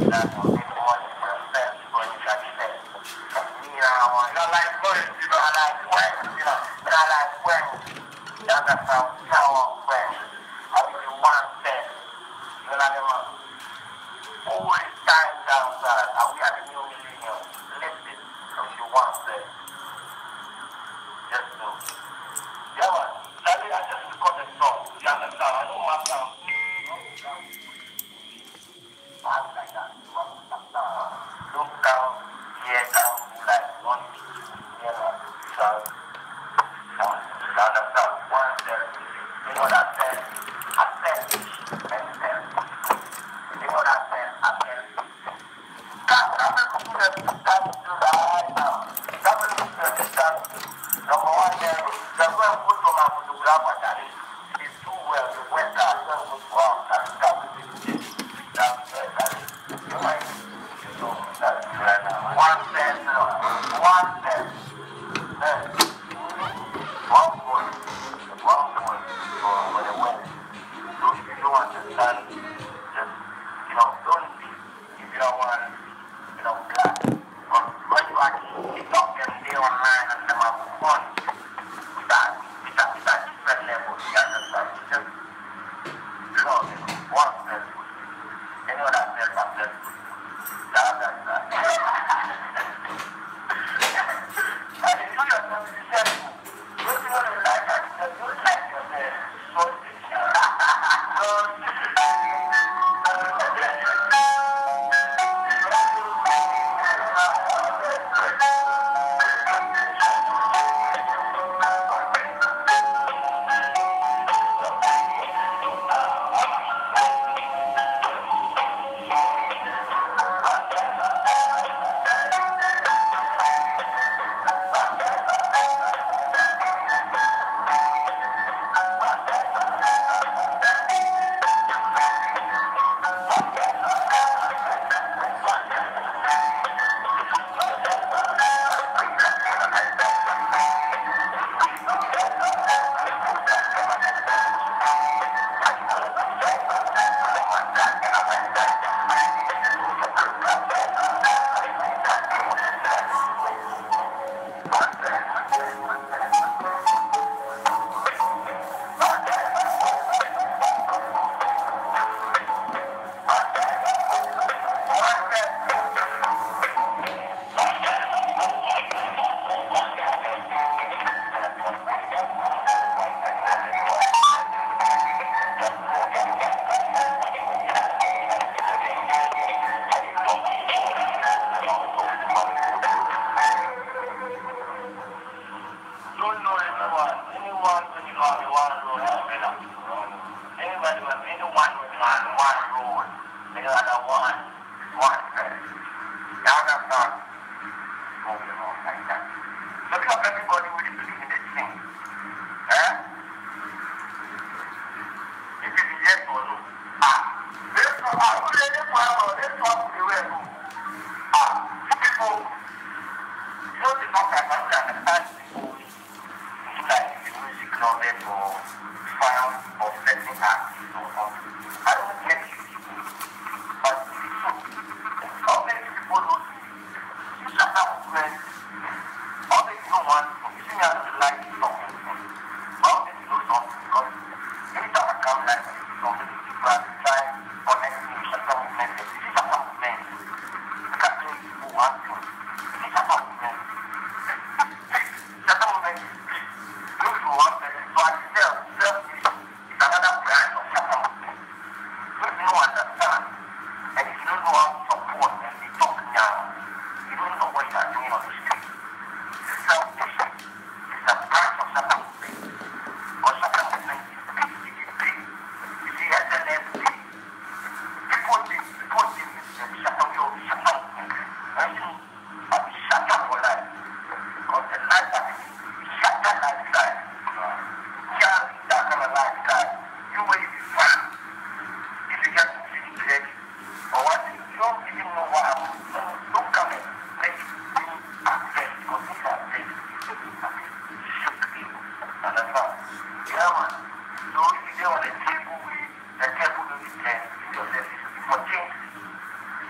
That's what people want to understand. People in the understand. You know, like words, you know, I like friends, you know, but I like friends. You understand? Sour friends. I really want them. You know what I mean? Always time down south. And we are the new millennium. Listen, if you want them. Just do. Yeah, man. I just record the song. You understand? I don't want them. I like that. Look down, hear down, like one, you know, so, understand? One step, you know what I said? I said, and step. You know what I said? I said, God, I'm going to do that right now. I'm going to do that. Number one, the well put on my photographer, that is too well, the weather, I don't go to our one step, one step. One point for the weather. So if you don't understand, just, you know, don't be, if you don't want, you know, black. But when you actually talk and stay online and them have fun, it's a different level, you understand? Just, you know, one step. You know that step.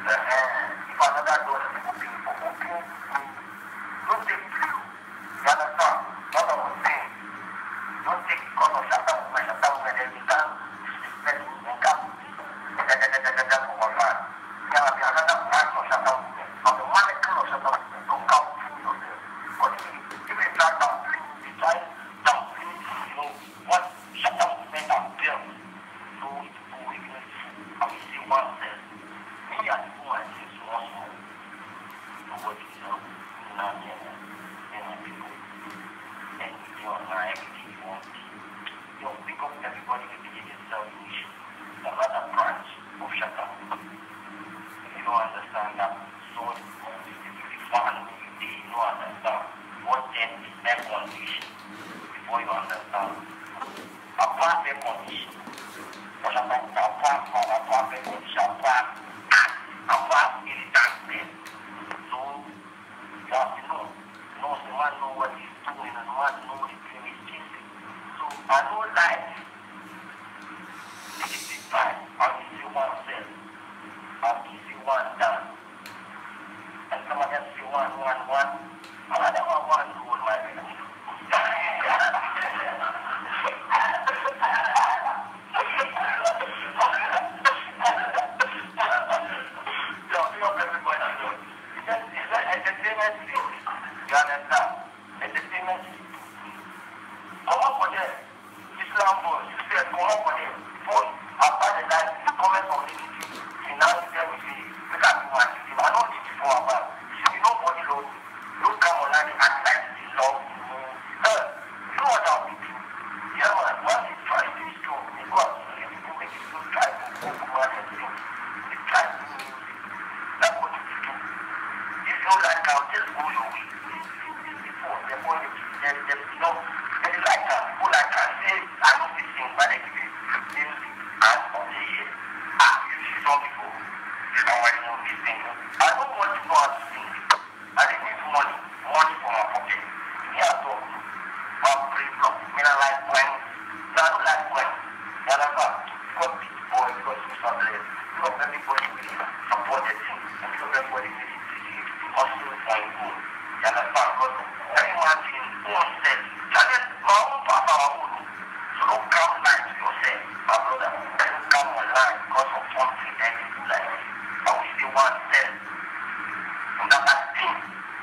If another door is open, don't take it. You understand? Not what I'm saying. Don't take it because of Satan, and then you can't disrespect me, you can't for man. There will be another branch of Satan, but the molecule of Satan, don't count yourself. But if you try to what Satan meant and built, so it will weakness, I will see one says, me and you and this once more, to what you know, not people, and you are not everything you want. You know, pick up everybody with the self-wish, another branch of Satan. If you don't understand that, so if you find me, you don't understand what then is their condition before you understand. Apart their condition, apart their condition, apart irritant, so you have to know the man know what he's doing and the man know the dream is chasing. So I know life, this is life, I will see one self, I will see one done, and some of them see one, another one to hold my baby. You understand? Entertainment. Come up for them. Islam boys, you said come up for them. Both after the night, you comment on the YouTube. You now tell me, look at me, man. I don't need you for a while. You see, nobody loves you. Don't come online and act like you love me. You know what I'll do? Yeah, man. Once you try to be strong, you go out to the people, make you try to go over and things. You try to do music. That's what you do. If you don't like, I'll just go your way. They like that. People like that say, I know this thing, but they give you music and on the year. You see some people, they don't want to know this thing. I don't want to go out to sing. I need money for my pocket. Yeah, so, I'm pretty block. I don't like when. I don't like when. You understand? Because people, because you start playing. Because everybody really support the thing. Because everybody really hustle and go. You understand? Because everyone in oneself. Just my own papa, so don't come lie to yourself, my brother. Don't come online because of something that you do like this. I will see oneself from that thing.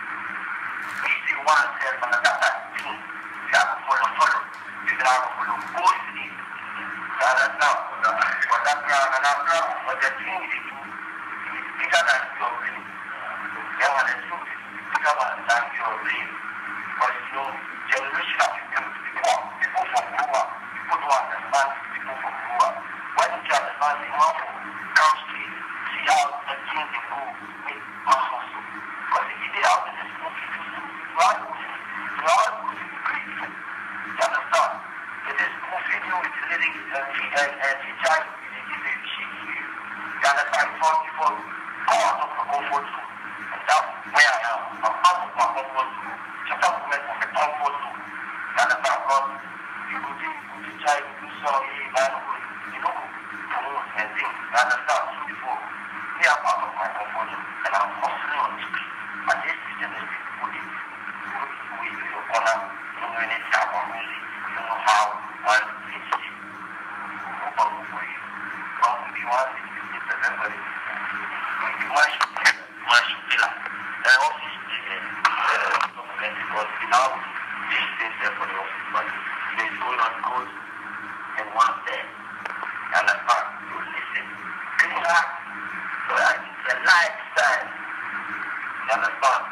We see oneself from that thing. You have to follow. You have to follow. Go sleep. You understand? But that ground, but the thing is bigger than your brain. Yeah, man, the truth is bigger than your brain. Because you know, generation of people from Cuba, people don't understand people from Cuba. Why don't you understand the man from down street, see how the things they go, make mass hustle. Because if you did out in the school, you are grateful. You understand? It is school video with the living teacher, they give a sheet to you. You understand? Before go out of the comfort zone. And that's where I am. I'm out of my comfort zone. Just have to make a comfort zone. You understand? Because you could try to do something, you know, promote and things. You understand? So before, me I'm out of my comfort zone. And I'm hustling on the street. And this is the street people who is in your corner, you know, any type of music, you know how one fits it. Nobody for you. But if you want it, you need to remember it. You must feel it. And also, because without these things there for the office, but there's going on good and one day. You understand? You listen. Clear. So that it's a lifestyle. You understand?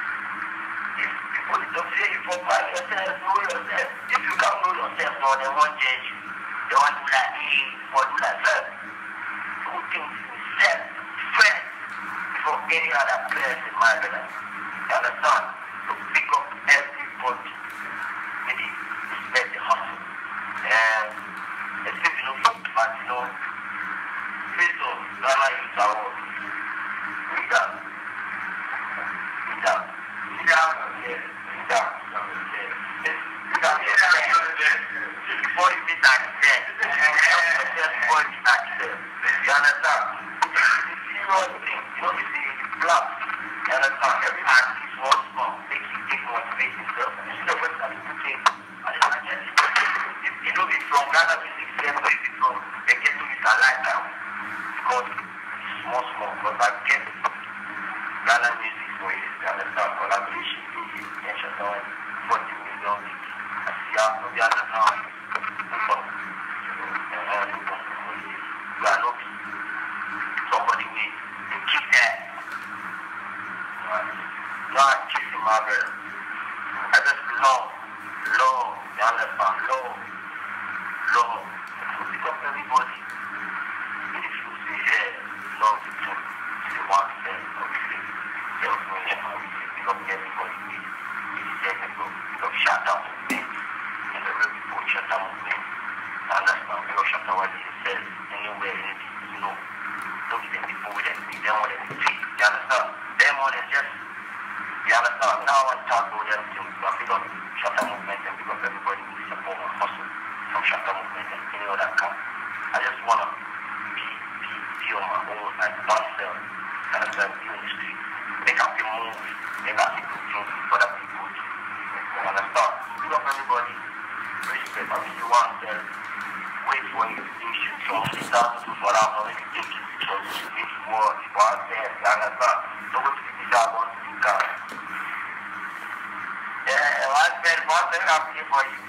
If people don't say you find yourself, know yourself. If you can't know yourself, no, they won't judge you. They want to do like me or do like that. Do things yourself first before any other place in my life. You understand? So pick up everybody. Maybe respect the hustle. And it's if you know, but you know, based on Ghana youth award. Before you meet that dead, before you meet that dead, you understand? It's a serious thing. You know, you see, black. You understand? Every artist wants more. Make you take motivate himself. You see the Western people think, I guess, if you know it's from Ghana music scene, where is it from? They get to it alive now. Because it's small, but I get Ghana music for it. You understand? Collaboration, attention, 40 million. I see how the other now. You are not somebody with a kick ass. You are kissing my girl. I just love, you understand? Love. Pick up everybody. If you say, yeah, love the two, say one thing, obviously, there's no effort. Pick up everybody. Pick up shout out movement. And the real people shout out movement. Understand? Pick up shout out what he says. Anywhere, anything, you know. Don't get people with them. They don't want them to see. You understand? They more than just, you understand? Now I want to talk about them too. But pick up shout out movement and pick up everybody who support and hustle from shout out movement and any other camp. I just want to be on my own, like myself. Understand? Be on the street. Make up your move. Make up people think other people do. You understand? Pick up everybody. Respect. I mean, you want to wait for you. You should show 3,000 to what I'm already thinking. So this war, you understand? You understand? So what do you decide on to do? Yeah, I said one thing I'm here for you.